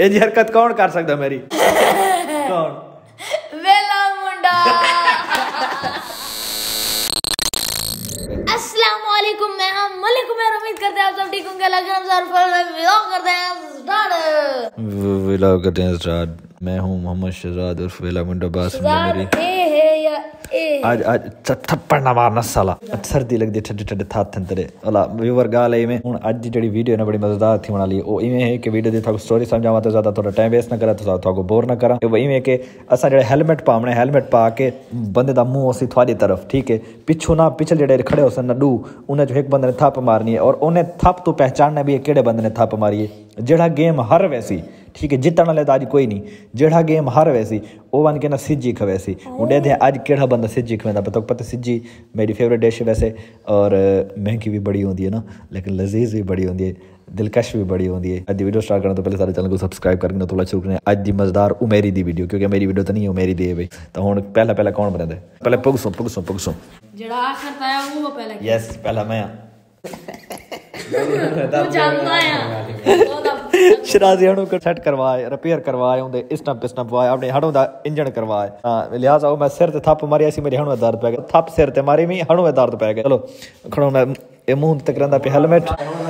ਇਹ ਜੀ ਹਰਕਤ ਕੌਣ ਕਰ ਸਕਦਾ ਮੇਰੀ? ਕੌਣ? वेला मुंडा। अस्सलाम वालेकुम, मैं हम मलिक उमर। उम्मीद करते हैं आप सब ठीक होंगे। व्लॉग करते हैं स्टार्ट। मैं हूँ मोहम्मद शहजाद उर्फ वेला मुंडा। बात मेरी आज थप्पड़ ना मारना साला। सर्दी लगदी ठंडे ठंडे थाथ तेरे वाला व्यूअर गाल है। हुन आज दी जेडी वीडियो ना बड़ी मजेदार थी बना ली। ओ इवें है कि वीडियो दी थाको स्टोरी समझावा तो ज्यादा थोड़ा टाइम वेस्ट ना करा तो थाको बोर ना करा। वो इवें कि असा जेड़े हेलमेट पावणे, हेलमेट पा के बंदे दा मुंह सी थोड़ी तरफ, ठीक है, पिछू ना पिछले जेड़े खड़े होसन ना डू उन्हें जो एक बंदे ने थप मारनी है और उन्हें थप तो पहचानना भी है केड़े बंदे ने थप मारी है। जेड़ा गेम हर वैसी, ठीक है, जितने वाले तो आज कोई नहीं, जेड़ा गेम हर वैसी वो बन के ना सिज्जी खवैसी। उड़े थे आज केड़ा बंदा सिज्जी खवेंदा पता सिज्जी मेरी फेवरेट डिश है वैसे, और महंगी भी बड़ी होती है ना, लेकिन लजीज भी बड़ी होती है, दिलकश भी बड़ी होती है। आज दी वीडियो स्टार्ट करना तो पहले सारे चैनल को सब्सक्राइब करके थोड़ा शुरू करें। आज दी मजेदार उमेरी दी वीडियो, क्योंकि मेरी वीडियो तो नहीं है उमेरी दी है भाई। तो हुन पहला कौन बना दे? पहले पुगसो जेड़ा आखिर ताया वो पहले। यस पहला मैं शराजी हणु को सेट करवाए, रिपेयर करवाए, उनदे स्टंप वाए, अपने हणु दा इंजन करवाए। हां लिहाजा मैं सिर ते थप मारी ऐसी मेरी हणु दर्द पै गया। थप सिर ते मारी मी हणु में दर्द पै गया। चलो खड़ो मैं ए मुंह तक रंदा पे हेलमेट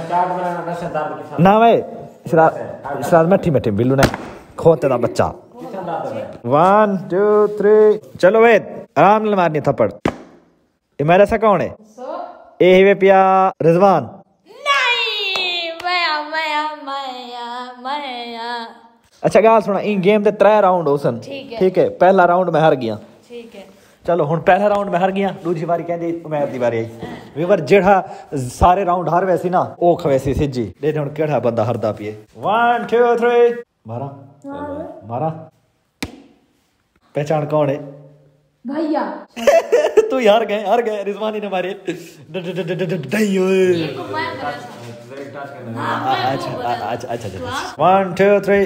ना वे शराज मठी बिल्लू ने खोते दा बच्चा। 1 2 3 चलो वे आराम नाल मारनी थप्पड़। ये मेरा सा कौन है? ए ही वे पिया रिजवान। अच्छा गाल सुना, इन गेम दे 3 राउंड हो सन, ठीक है। पहला राउंड मैं हार गया, ठीक है। चलो हुन पहला राउंड मैं हार गया, दूसरी बारी कहंदी उमर दी बारी आई। व्यूअर जेड़ा सारे राउंड हार वैसी ना ओ खवैसी सिज्जी। दे हुन केड़ा बंदा हरदा पिए। 1 2 3 मारा पहचान कौन है? भैया तू हार गए रिजवानी ने मारे। अच्छा 1 2 3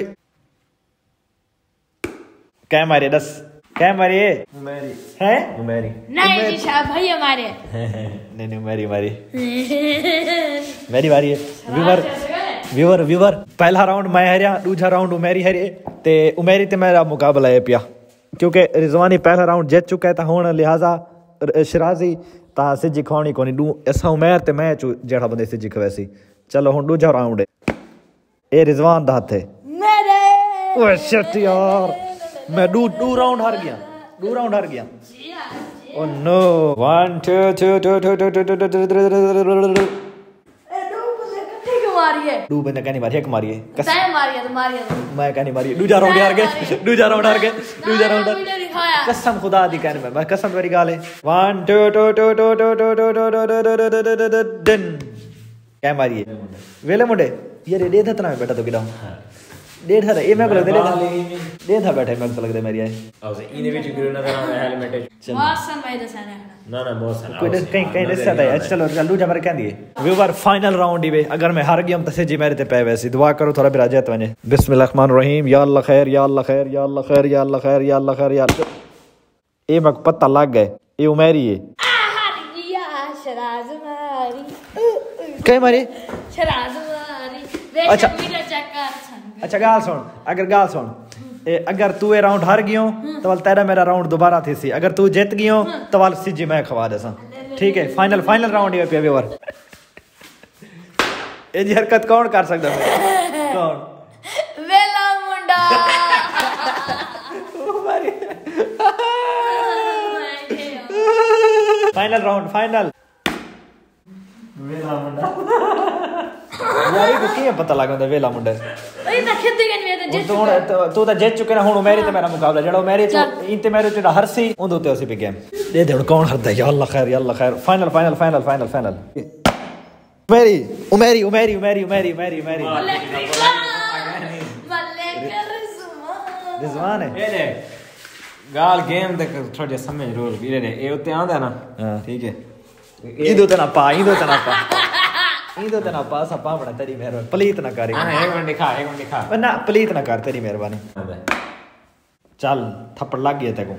क्या मारे? 10 क्या मारी है? उमेरी नहीं जी साहब भैया मारे। नहीं उमेरी मारी। मेरी बारी है। व्यूअर पहला राउंड मैं हारिया, दूसरा राउंड उमेरी हारी ते उमेरी ते मेरा मुकाबला है पिया, क्योंकि रिजवानी पहला राउंड जीत चुका है। तो हुन लिहाजा शराजी ता सिज्जी खानी कोनी दू ऐसा उमेर ते मैं जेड़ा बंदे सिज्जी खवैसी। चलो हुन दूसरा राउंड है, ए रिजवान दा हाथ है मेरे। ओए शिट यार, मैं दो राउंड हार गया। ओ नो 1 2 2 2 2 2 दो बंदे कहनी मारी, एक मारी है मैं कहनी मारी। दूसरा राउंड हार गए। कसम खुदा दी कहने मैं कसम मेरी गाल है। 1 2 2 2 2 2 2 क्या मारी है? वेले मुंडे यार दे था ना बेटा तो किडा डेढ़ था ये मैं को लगदे डेढ़ था बैठे मैं को लगदे मेरी है। और इने विच गिरो ना हेलमेट मौसम भाई दसाना ना मौसम कोई कहीं दसा है। चलो चलू जबर कह दिए व्यूअर फाइनल राउंड ही वे। अगर मैं हार गया हम तसे जी मेरे ते पे वैसी दुआ करो थोड़ा भी राजत वने। बिस्मिल्लाह रहमान रहीम। या अल्लाह खैर या अल्लाह खैर या अल्लाह खैर या अल्लाह खैर या अल्लाह खैर या ये मक पता लग गए ये उमेरी है। शराज मारी कहीं मारी शराज मारी। अच्छा गाल सुन अगर तू ये राउंड हार गयो तो वाल तेरा मेरा राउंड दोबारा थी सी। अगर तू जीत गयो तो वाल सिज्जी मैं खवा देसा, ठीक है। फाइनल राउंड ही पे व्यूअर। ये जी हरकत कौन कर सकदा है? कौन? वेला मुंडा। फाइनल राउंड वेला मुंडा। यार ये क्या पता लगा वेला मुंडा तू तो जीत चुके ना। हुन मेरी ते मेरा मुकाबला जेड़ा मेरी इन ते मेरे जेड़ा हरसी उंदे ते उसी पे गेम दे दे। हुन कौन हरदा? या अल्लाह खैर फाइनल उमेरी रिजवान है। गाल गेम तक थोड़ा समझ रोल भी रे ए उते आंदा ना, ठीक है। इदो ते ना पा सा पावड़ा तेरी मेहरबानी। प्लीत ना कर एक मिनट दिखा ना, प्लीत ना कर तेरी मेहरबानी। चल थप्पड़ लग गया तेको।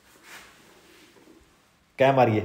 क्या मारिए?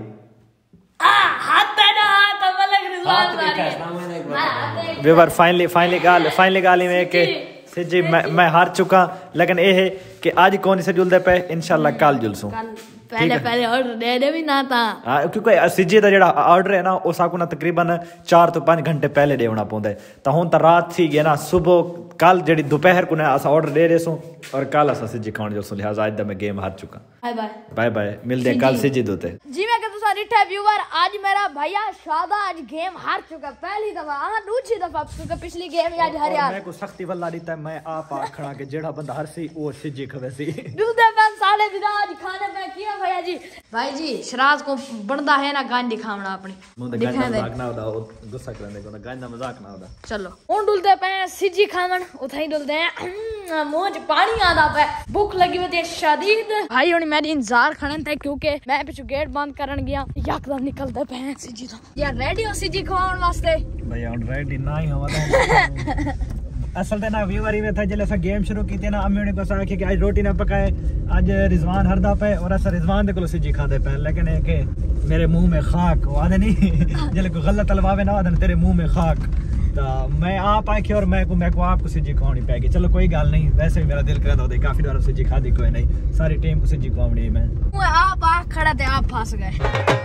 व्यूअर फाइनली गाली में के सिजी मैं हार चुका, लेकिन ये है कि आज कौन से जुलदे पे इंशाल्लाह कल जुलसूं। पहले ऑर्डर दे दे भी ना था। क्योंकि सिजी दा जेड़ा ऑर्डर है ना वो साकू ना तकरीबन 4 तो 5 घंटे पहले देना पौंदा है। तो हुन तो रात थी गई ना, सुबह कल जेड़ी दोपहर को ना अस ऑर्डर दे रहे सो और कल अस सिजी खाण जो लिहाजा आज दा मैं गेम हार चुका। बाय बाय बाय बाय, मिलते हैं कल सिजी दोते। जी मैं कहता सारी व्यूअर, आज मेरा भैया शादा आज गेम हार चुका पहली दफा, हां दूसरी दफा, क्योंकि पिछली गेम आज हार यार। मैं को सख्ती वाला देता मैं आप खड़ा के जेड़ा बंदा हर सी वो सिजी खवेसी दूसरे पैन साले दिन आज खाने पे किया भैया जी। भाई जी शराज को बनदा है ना गान दिखावना अपनी, दिखा दे मजाक ना होदा, गुस्सा करने को ना गान मजाक ना होदा। चलो हुन डुलदे पे सिजी खावन, उठाई डुलदे हैं, मुंह च पानी आदा पे, भूख लगी हुई है शदीद। भाई हुन मेरी इंतजार खड़न थे क्योंकि मैं पिछू गेट बंद करन गया, यकदम निकलदे पे सिजी तो यार रेडी हो सिजी खवाउन वास्ते। भैया हुन रेडी ना ही होदा असल ते ना व्यूअर में था जले सा गेम शुरू की थी ना, अम्मी ने को सा कि आज रोटी ना पकाए, आज रिजवान हरदा पे और अस रिजवान दे को सिजी खादे पे, लेकिन है कि मेरे मुंह में खाक वादे नहीं जले को गलत अलवावे ना वादे तेरे मुंह में खाक, तो मैं आप आके और मैं को आपको सिजी खवानी पैगी। चलो कोई गल नहीं, वैसे भी मेरा दिल कर रहा था काफी बार सिजी खादी, कोई नहीं सारी टीम को सिजी खवानी मैं। आप आ खड़ा थे, आप फंस गए।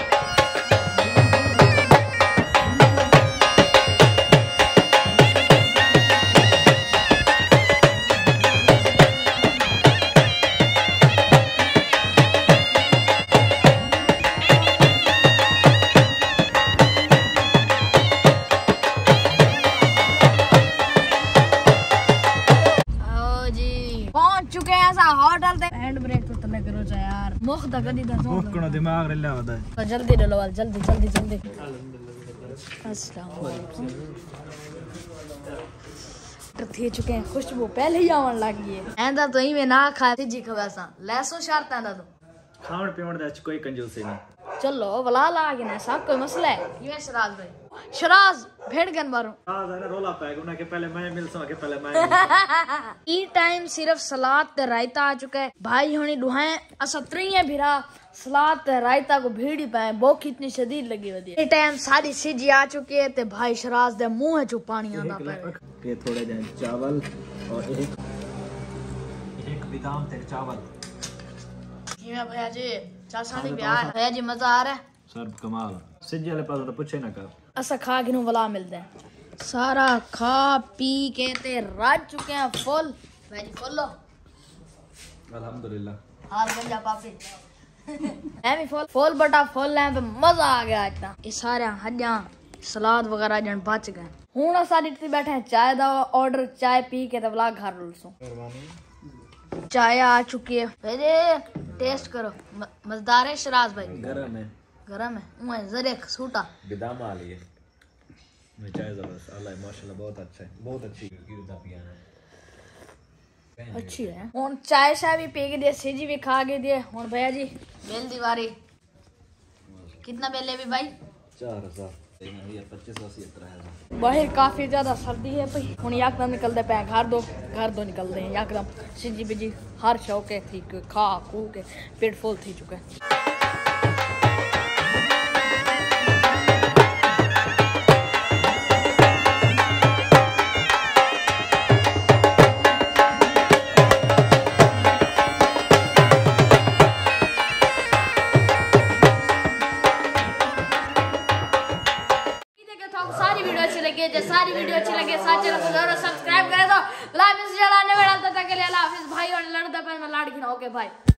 चुके हैं ऐसा होटल ते हैंड ब्रेक तो तने करो चा यार, मुख दा कदी दा मुख को दिमाग रे होता है। तो जल्दी डलो वाल, जल्दी जल्दी जल्दी। अस्सलाम वालेकुम। तो थे चुके हैं, खुशबू पहले ही आवन लगी है। एंदा तो ही में ना खा सिजी खवासा लैसो शर्त आंदा तो खाण पीवण दा कोई कंजूसी नहीं। चलो वला लागे ना सब कोई मसला है। ये शराज भाई शराज भेड़ गन मारो हां ना रोला पाएगा उना के पहले मैं मिल सके, पहले मैं ई टाइम सिर्फ सलाद ते रायता आ चुका है भाई। होनी दुहाए असत्रियां भिरा सलाद ते रायता को भीड़ी पाए, भूख इतनी शदीद लगी हुई है। ई टाइम सारी सिजी आ चुकी है ते भाई शराज दे मुंह च पानी आंदा पे। ये थोड़े जन चावल और एक बादाम ते चावल। जी मैं भैया जी चल सानी प्यार भैया जी मजा आ रहा है सर कमाल। सिजी वाले पास तो पूछे ना कर, असा खा के वला मिलता है। सारा खा पी के ते रज चुके हैं फुल। भाई जी फुल लो अल्हम्दुलिल्लाह। हाल बन जा पापी मैं भी फुल बटा फुल है, मजा आ गया आज ता। ये सारे हजा सलाद वगैरह जन बच गए। हुन असा इतने बैठे हैं चाय दा ऑर्डर, चाय पी के ते वला घर रुलसो। चाय आ चुकी है भाई, टेस्ट करो मजेदार है शराज भाई। गरम है, गरम है उए जरे सूटा बिदाम आ लिए मैं चाय जबरदस्त अल्लाह माशाल्लाह बहुत अच्छा है, बहुत अच्छी गिरदा पियाना अच्छी है। हुन चाय शाय भी पी के दिए, सिजी भी खा के दिए। हुन भैया जी बेल दीवारी कितना बेले भी भाई 4000 2580 बाहर काफी ज्यादा सर्दी है भाई। हुन यकदम निकलते पे घर दो निकलते हैं यकदम। सिजी बिजी हर शौके थी खा खू के पेट फुल थी चुका है। सारी वीडियो अच्छी लगे साथ चैनल को जरूर सब्सक्राइब करें। तो लाइव मैसेज चलाने वाला तक के लिए अल्लाह हाफिज भाई और लड़दा पे मैं लाड़ गिना ओके भाई।